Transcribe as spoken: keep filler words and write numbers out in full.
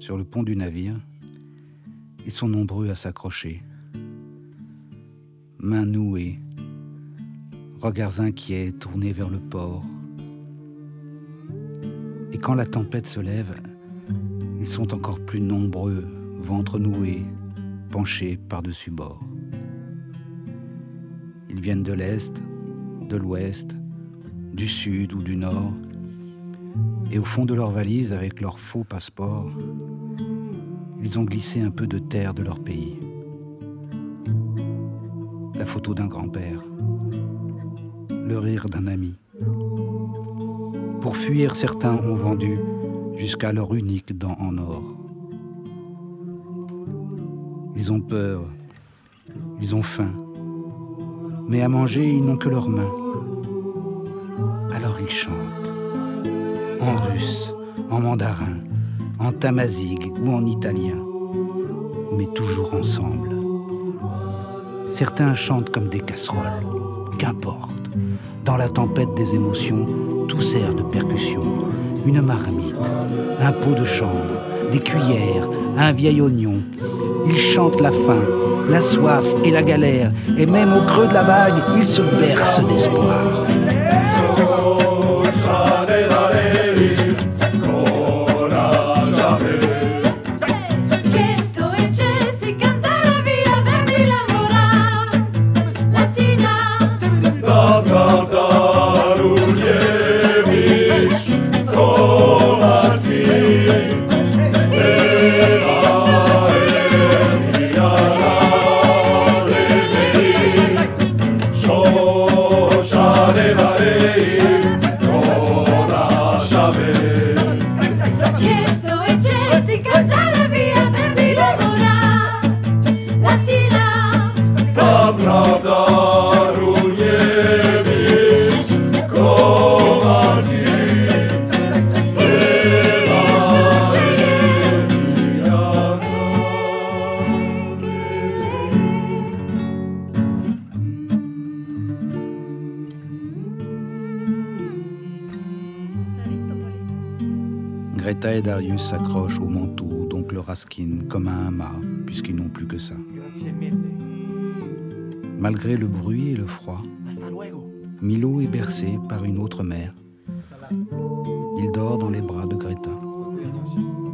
sur le pont du navire, ils sont nombreux à s'accrocher. Mains nouées, regards inquiets tournés vers le port. Et quand la tempête se lève, ils sont encore plus nombreux, ventre noué, penchés par-dessus bord. Ils viennent de l'Est, de l'Ouest, du Sud ou du Nord, et au fond de leur valise, avec leur faux passeport, ils ont glissé un peu de terre de leur pays. La photo d'un grand-père, le rire d'un ami. Pour fuir, certains ont vendu jusqu'à leur unique dent en or. Ils ont peur, ils ont faim, mais à manger, ils n'ont que leurs mains. Alors ils chantent, en russe, en mandarin, en tamazigue ou en italien, mais toujours ensemble. Certains chantent comme des casseroles, qu'importe. Dans la tempête des émotions, tout sert de percussion. Une marmite, un pot de chambre, des cuillères, un vieil oignon. Ils chantent la faim, la soif et la galère, et même au creux de la vague, ils se bercent d'espoir. Greta et Darius s'accrochent au manteau d'oncle Raskin comme à un mât, puisqu'ils n'ont plus que ça. Malgré le bruit et le froid, Milo est bercé par une autre mère. Il dort dans les bras de Greta.